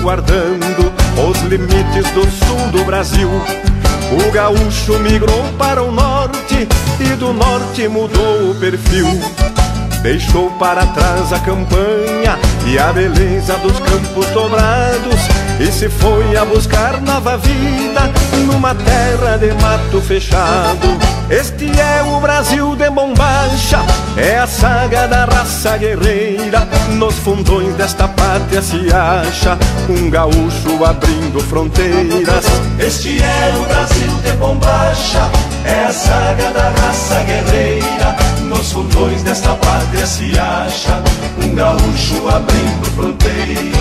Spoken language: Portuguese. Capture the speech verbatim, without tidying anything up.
guardando os limites do sul do Brasil. O gaúcho migrou para o norte e do norte mudou o perfil. Deixou para trás a campanha e a beleza dos campos dobrados e se foi a buscar nova vida numa terra de mato fechado. Este é o Brasil de bombacha, é a saga da raça guerreira. Nos fundões desta pátria se acha um gaúcho abrindo fronteiras. Este é o Brasil de bombacha, é a saga da raça guerreira. Nos fundões desta pátria se acha um gaúcho abrindo fronteiras.